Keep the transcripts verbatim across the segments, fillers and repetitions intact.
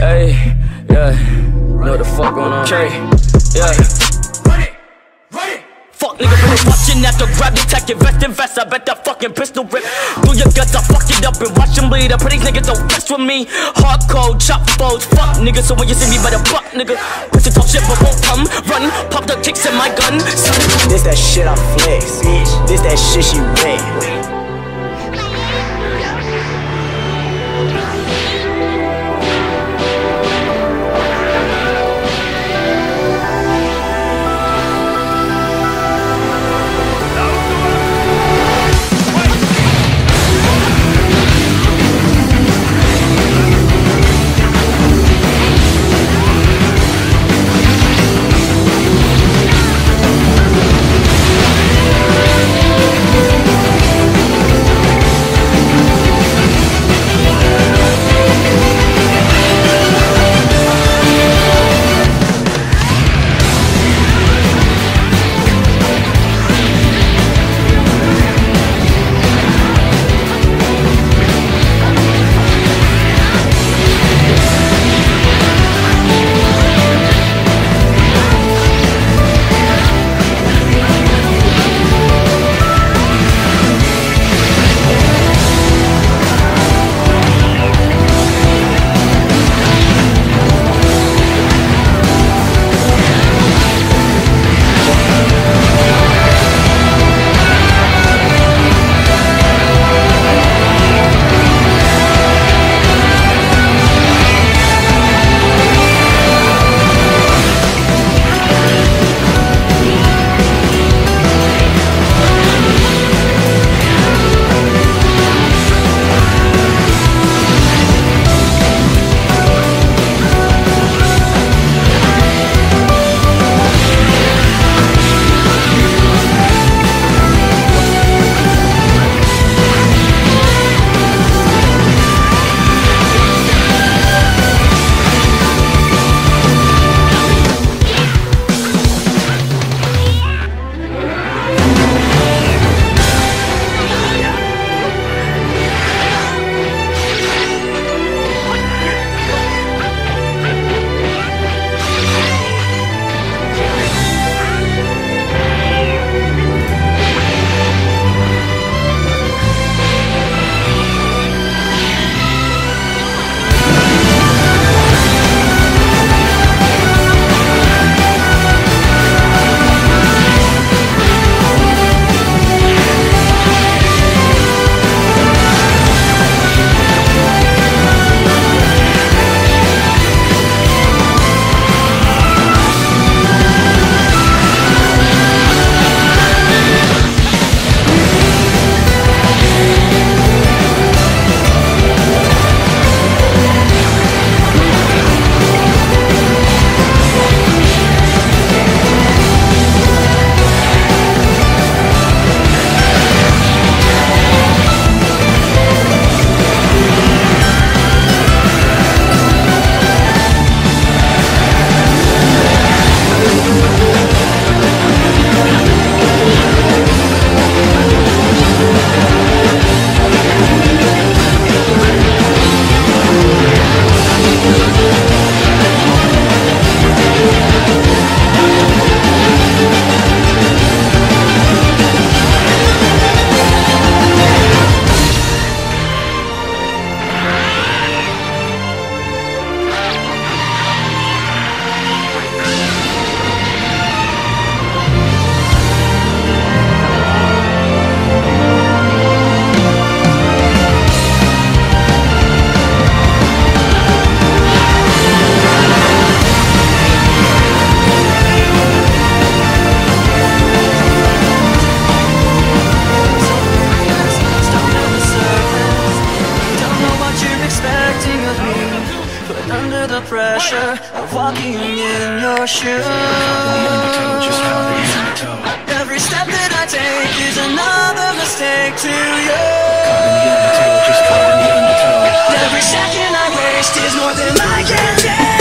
Hey, yeah, know what the fuck going on? Okay, yeah. Fuck nigga, been watching at the grab your tech, invest, invest. I bet that fucking pistol rip through your guts. I fuck it up and watch them bleed. I pray these niggas don't mess with me. Hardcore, chop foes, fuck nigga. So when you see me, better fuck nigga. Pussy talk shit but won't come, run. Pop the kicks in my gun. This that shit I flex, bitch. This that shit she wet. pressure of walking in your shoes. Every step that I take is another mistake to you. Every second I waste is more than I can take.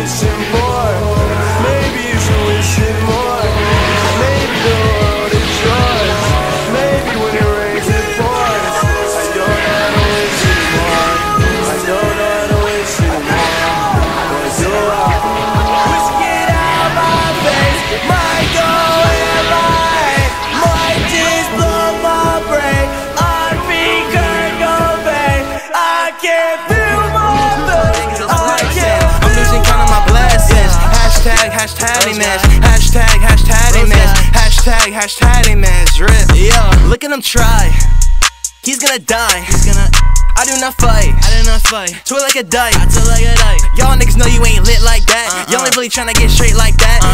wishing more. Maybe you should wish it more. Maybe the world is yours. Maybe when it rains it pours. I don't know how to wish it more. I don't know how to wish it more. Cause you are wishing it out my face. Might go in light. Might just blow my brain. I think I go back. I can't feel my face. I can't. I'm losing count of my blessings. Hashtag, hashtagging this. Hashtag, hashtagging this. Hashtag, hashtagging this. Rip. Yeah, look at him try. He's gonna die. He's gonna. I do not fight. I do not fight. Twirl like a dyke. I twirl like a dyke. Y'all niggas know you ain't lit like that. Uh-uh. You only really tryna get straight like that. Uh-uh.